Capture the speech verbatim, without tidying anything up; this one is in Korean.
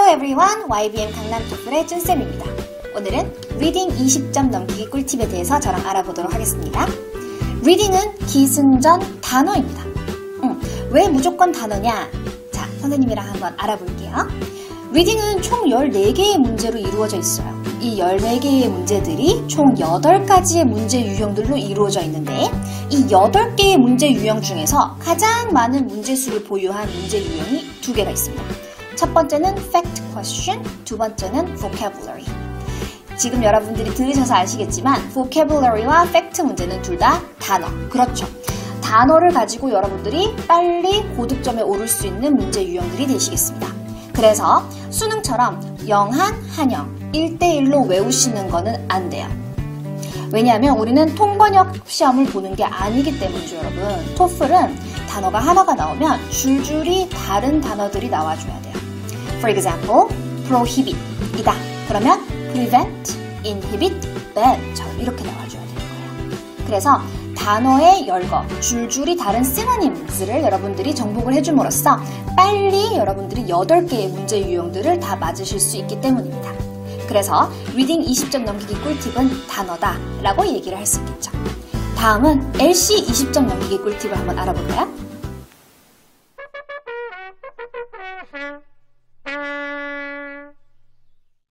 everyone, 와이비엠 강남 토플의 쭌쌤입니다. 오늘은 리딩 이십 점 넘기기 꿀팁에 대해서 저랑 알아보도록 하겠습니다. 리딩은 기승전 단어입니다. 음, 왜 무조건 단어냐? 자, 선생님이랑 한번 알아볼게요. 리딩은 총 열네 개의 문제로 이루어져 있어요. 이 열네 개의 문제들이 총 여덟 가지의 문제 유형들로 이루어져 있는데 이 여덟 개의 문제 유형 중에서 가장 많은 문제수를 보유한 문제 유형이 두 개가 있습니다. 첫 번째는 fact question, 두 번째는 vocabulary. 지금 여러분들이 들으셔서 아시겠지만 vocabulary와 fact 문제는 둘 다 단어. 그렇죠. 단어를 가지고 여러분들이 빨리 고득점에 오를 수 있는 문제 유형들이 되시겠습니다. 그래서 수능처럼 영한, 한영, 일 대 일로 외우시는 거는 안 돼요. 왜냐하면 우리는 통번역 시험을 보는 게 아니기 때문이죠, 여러분. 토플은 단어가 하나가 나오면 줄줄이 다른 단어들이 나와줘야 돼요. For example, prohibit 이다. 그러면 prevent, inhibit, ban처럼 이렇게 나와줘야 되는 거예요. 그래서 단어의 열거, 줄줄이 다른 synonyms를 여러분들이 정복을 해줌으로써 빨리 여러분들이 여덟 개의 문제 유형들을 다 맞으실 수 있기 때문입니다. 그래서 리딩 이십 점 넘기기 꿀팁은 단어다 라고 얘기를 할 수 있겠죠. 다음은 엘씨 이십 점 넘기기 꿀팁을 한번 알아볼까요?